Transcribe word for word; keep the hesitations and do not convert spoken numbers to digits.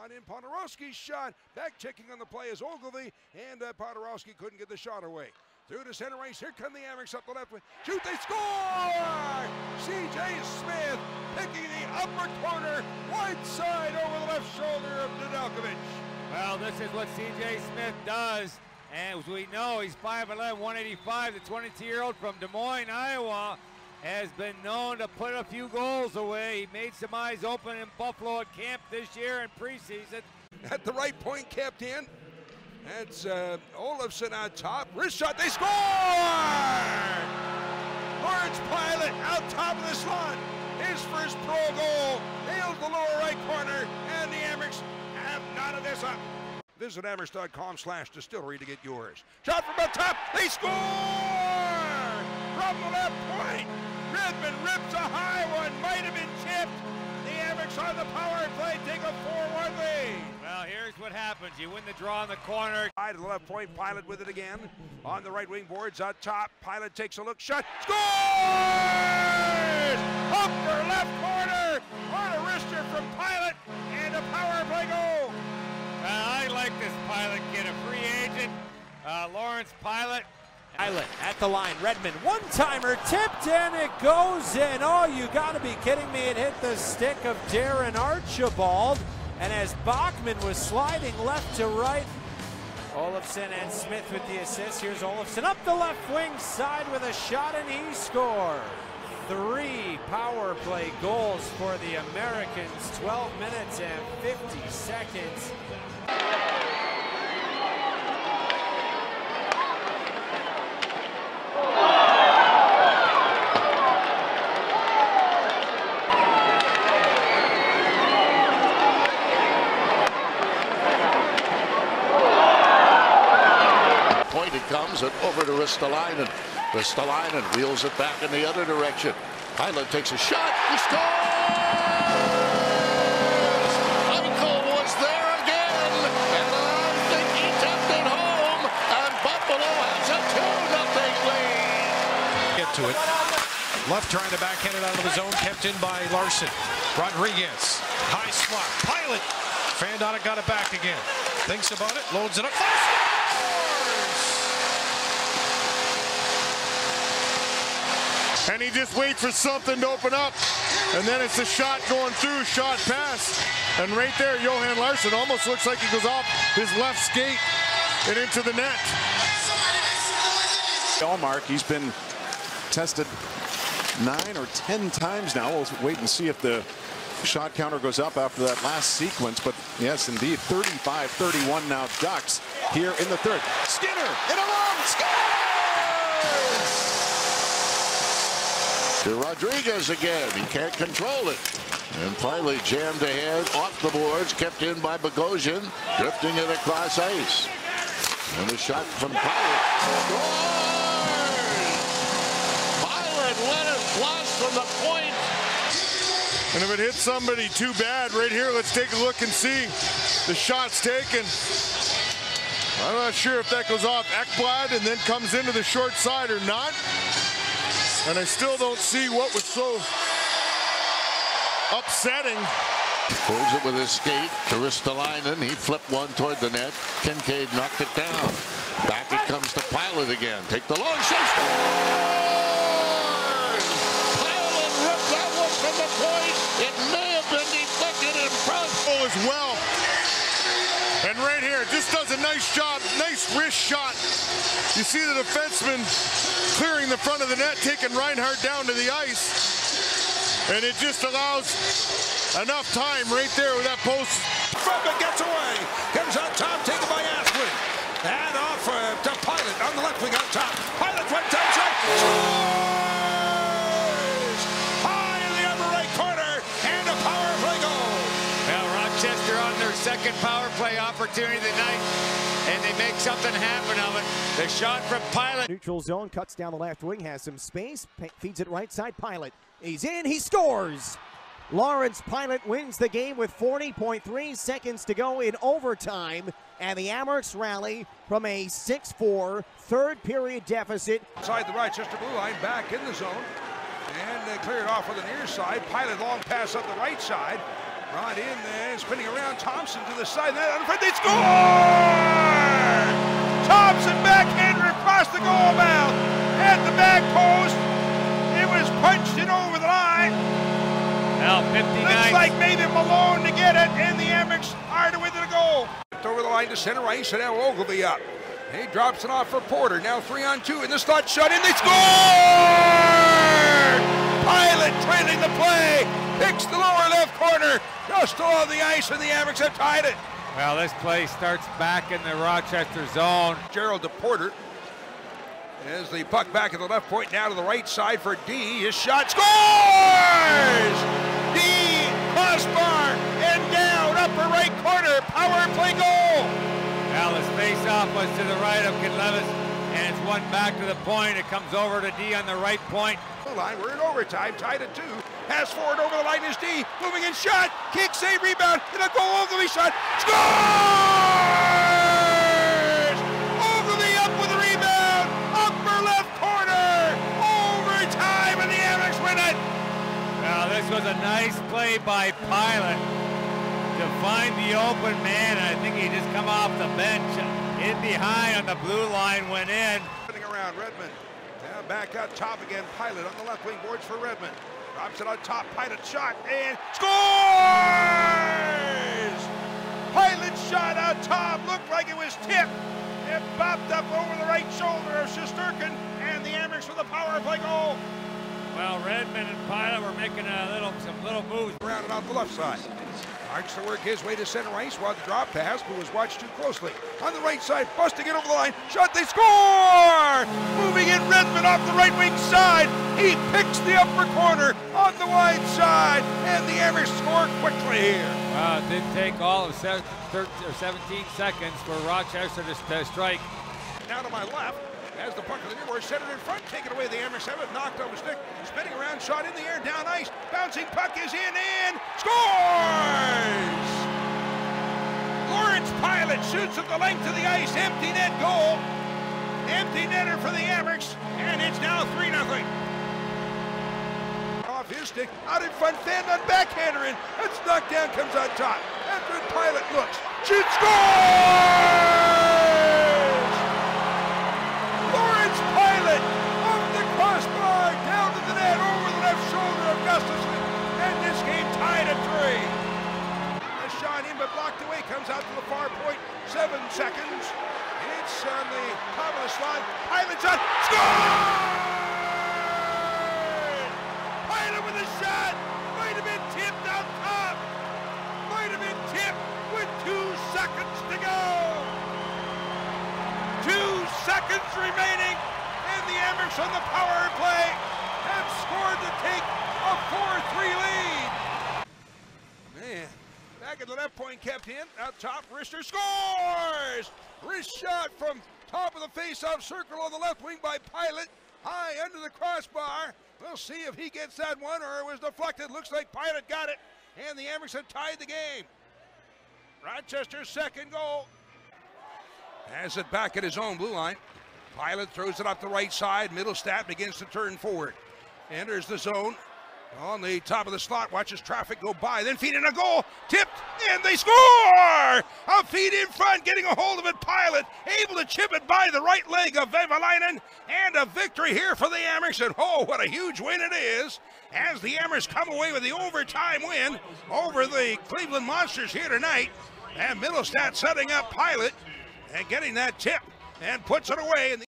On in Ponderowski's shot. Back checking on the play is Ogilvy, and uh, Ponderowski couldn't get the shot away. Through to center ice. Here come the Amerks up the left wing. Shoot, they score! C J Smith picking the upper corner, right side over the left shoulder of Nedeljkovic. Well, this is what C J Smith does. And as we know, he's five eleven, one eighty-five. The twenty-two-year-old from Des Moines, Iowa, has been known to put a few goals away. He made some eyes open in Buffalo at camp this year in preseason. At the right point, kept in. That's uh, Olofsson on top. Wrist shot, they score! Lawrence Pilut out top of the slot. His first pro goal. Nails the lower right corner, and the Amerks have none of this up. Visit Amerks dot com slash distillery to get yours. Shot from the top, they score! From the left point, Redmond rips a high one, might have been chipped. The Amerks on the power play take a four one lead. Well, here's what happens. You win the draw in the corner. Side to the left point, Pilut with it again. On the right wing boards, on top, Pilut takes a look, shot, scores! Upper left corner, on a wrister from Pilut, and a power play goal. Uh, I like this Pilut kid, a free agent, uh, Lawrence Pilut. Pilut at the line, Redmond, one-timer, tipped in, it goes in. Oh, you gotta be kidding me, it hit the stick of Darren Archibald. And as Bachman was sliding left to right, Olofsson and Smith with the assist. Here's Olofsson up the left wing side with a shot, and he scores. Three power play goals for the Americans, twelve minutes and fifty seconds. It comes and over to Ristolainen. Ristolainen wheels it back in the other direction. Pilut takes a shot. He scores! Eichel was there again, and I think he tipped it home, and Buffalo has a two nothing lead. Get to it. Left trying to backhand it out of the zone, kept in by Larson. Rodriguez, high slot. Pilut fanned on it, got it back again. Thinks about it, loads it up. And he just waits for something to open up, and then it's a shot going through, shot pass, and right there, Johan Larsson almost looks like he goes off his left skate and into the net. Mark, he's been tested nine or ten times now. We'll wait and see if the shot counter goes up after that last sequence, but yes, indeed, thirty-five thirty-one now Ducks here in the third. Skinner in a long scores! To Rodriguez again. He can't control it. And finally jammed ahead off the boards, kept in by Bogosian, drifting it across ice. And a shot from Pilut. Pilut let it flush from the point. And if it hits somebody too bad right here, let's take a look and see the shots taken. I'm not sure if that goes off Ekblad and then comes into the short side or not. And I still don't see what was so upsetting. Pulls it with his skate to Ristolainen. He flipped one toward the net. Kincaid knocked it down. Back it comes to Pilut again. Take the long shot. Pilut ripped that one from the point. It may have been deflected in front. Oh, as well. And right here, just does a nice job, nice wrist shot. You see the defenseman clearing the front of the net, taking Reinhart down to the ice. And it just allows enough time right there with that post. Fredman gets away. Comes on top, taken by Aspley. And off uh, to Pilut on the left wing on top. Pilut right down shot. Scores! High in the upper right corner, and a power play goal. Well, Rochester on their second power play opportunity tonight, and they make something happen of it. The shot from Pilut. Neutral zone, cuts down the left wing, has some space, feeds it right side. Pilut, he's in, he scores! Lawrence Pilut wins the game with forty point three seconds to go in overtime, and the Amerks rally from a six four third period deficit. Inside the Rochester blue line, back in the zone, and uh, cleared off on the near side. Pilut long pass up the right side. Brought in there, spinning around. Thompson to the side. That in front, they score! Thompson backhander across the goal mouth at the back post. It was punched in over the line. Well, fifty-nine. Looks like maybe Malone to get it, and the Amerks are to win the goal. Over the line to center ice, and now Ogilvy up. He drops it off for Porter. Now three on two, and the slot shut in. They score! Pilut trailing the play. Picks the lower left corner. Just along the ice, and the Amerks have tied it. Well, this play starts back in the Rochester zone. Gerald to Porter. As the puck back at the left point, now to the right side for D. His shot scores! D, crossbar, and down, upper right corner, power play goal! Well, his face-off was to the right of Kinlevis, and it's one back to the point. It comes over to D on the right point. Line, we're in overtime, tied at two. Pass forward over the line is D, moving in shot, kick, save, rebound, and a goal, Ogilvy shot, scores! Ogilvy up with a rebound, upper left corner, overtime, and the Amerks win it! Well, this was a nice play by Pilut to find the open man. I think he just come off the bench, in behind on the blue line, went in. Running around, Redmond. Now back up top again, Pilut on the left wing boards for Redmond. Drops it on top, Pilut shot, and scores! Pilut shot on top, looked like it was tipped. It bopped up over the right shoulder of Shesterkin, and the Amerks with a power play goal. Well, Redmond and Pilut were making a little, some little moves. Around and out the left side. Marks to work his way to center ice while the drop pass, but was watched too closely. On the right side, busting it over the line. Shot, they score! Moving in Redmond off the right wing side. He picks the upper corner on the wide side, and the Amerks score quickly here. Well, it didn't take all of seventeen seconds for Rochester to, to strike. Now to my left, as the puck of the near board centered in front, taken away. The Amerks have it knocked off a stick, spinning around, shot in the air, down ice, bouncing puck is in and scores! Lawrence Pilut shoots at the length of the ice, empty net goal, empty netter for the Amerks, and it's now three nothing. Off his stick, out in front, Van on backhander in, that's knocked down, comes on top. After Pilut looks, shoots, scores! Lawrence Pilut off the crossbar, down to the net, over the left shoulder of Gustafson, and this game tied at three. A shot in but blocked away, comes out to the far point, seven seconds. It's on the top of the slot, Pilut shot, score! Pilut with a shot, might have been tipped out top, might have been tipped with two seconds to go. Two seconds remaining, and the Amerks on the power play have scored to take a four three lead. Man, back at the left point, kept in, out top, Rister scores! Wrist shot from top of the face-off circle on the left wing by Pilut, high under the crossbar. We'll see if he gets that one or it was deflected. Looks like Pilut got it, and the Amerks have tied the game. Rochester's second goal. Has it back at his own blue line. Pilut throws it up the right side. Middlestat begins to turn forward. Enters the zone. On the top of the slot, watches traffic go by. Then feed in a goal. Tipped, and they score! A feed in front, getting a hold of it. Pilut able to chip it by the right leg of Vehvilainen. And a victory here for the Amerks. And oh, what a huge win it is. As the Amerks come away with the overtime win over the Cleveland Monsters here tonight. And Middlestat setting up Pilut and getting that tip and puts it away in the